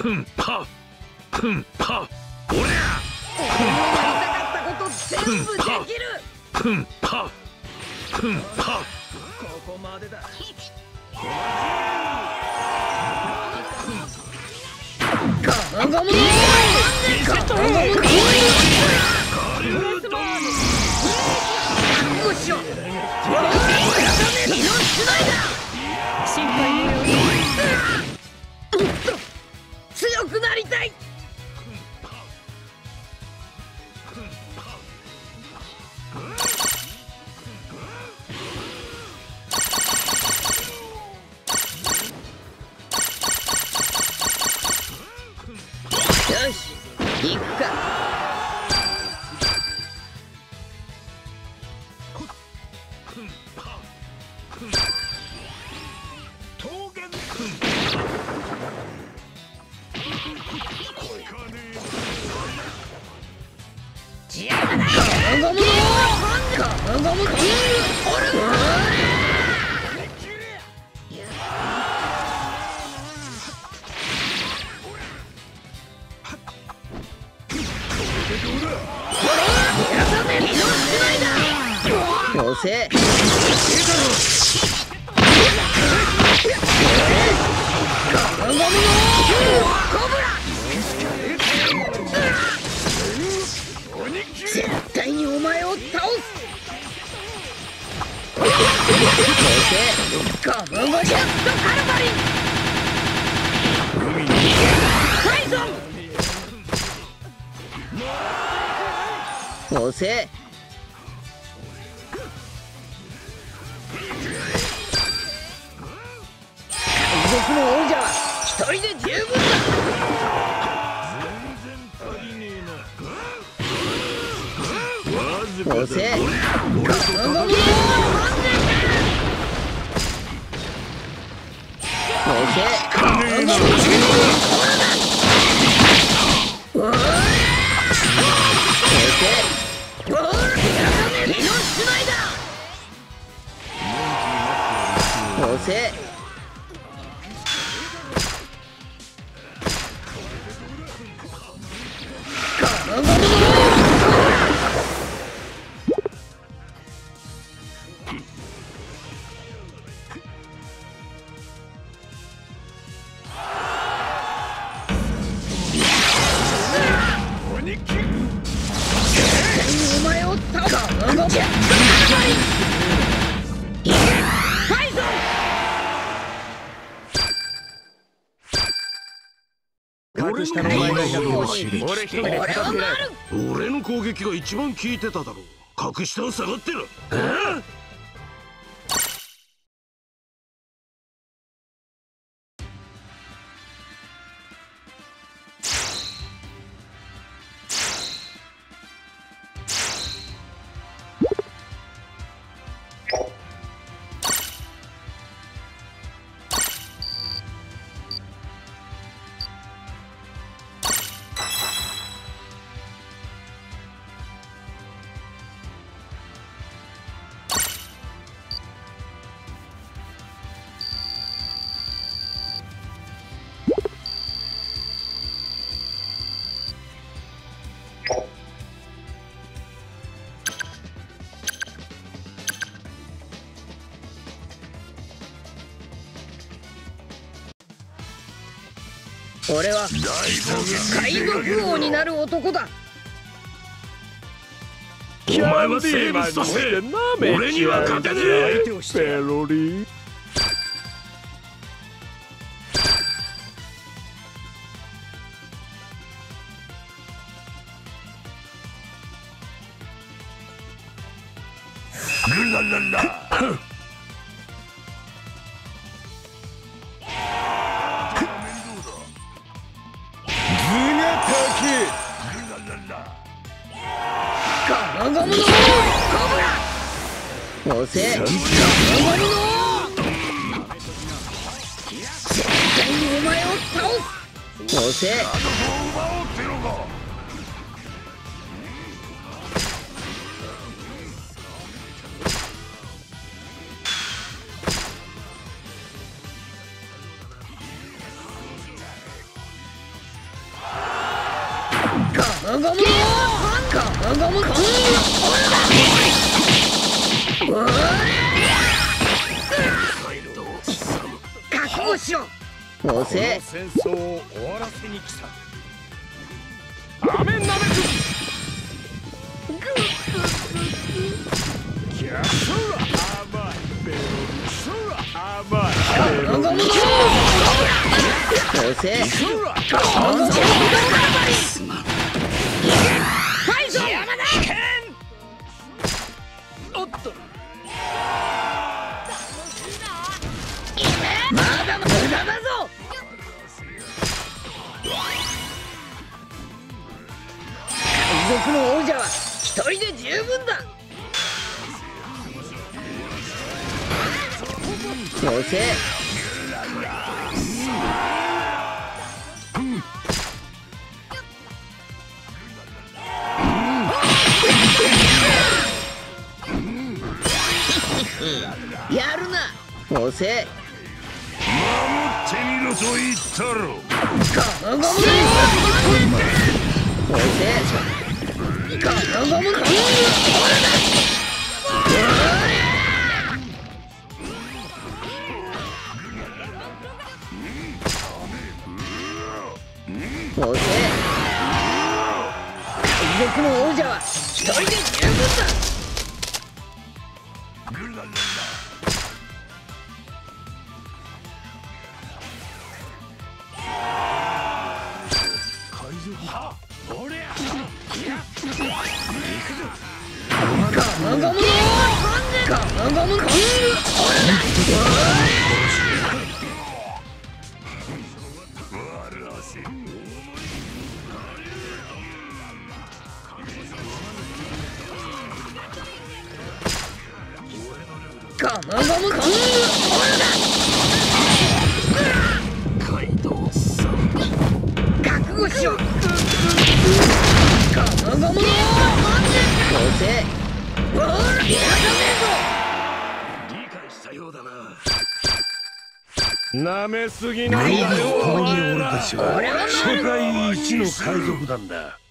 んぱふんぱおりゃ俺のやりたかったこと全部できる。 ふんぱふんぱここまでだ。ガムガムの心配ねえよ。もっと強くなりたい。よし、行くか。よせ。絶対にお前を倒す。ガムゴジャットカルバリン。タイソン。押せ。海賊の王者は一人で十分だ。押せ。 俺の攻撃が一番効いてただろう。格下を下がってる。俺は海賊王になる男だ。 お前は生物として俺には勝てねえ。ペロリ。グラララ。 ガムガムのコブラ。押せ。ガムガムの絶対にお前を倒す。押せ。 ゴムゴムゴムゴム覚悟しろ。押せ。 戦争を終わらせに来た。アメンナメク。キャソラ甘い。ベロリソラ甘い。ベロリソラ。 押せ。 ソラ。 はいぞ。山田。 おっと。 まだ無駄だぞ。海賊の王者は一人で十分だ。押せ。やるな。押せ。 守ってみろと言ったろ。 ゴムゴム押せ。ゴムゴムゴム押せ。海賊の王者は一人で十分だ。覚悟しろ。 なめすぎなんだよ。ここにおるでしょう。世界一の海賊団だ。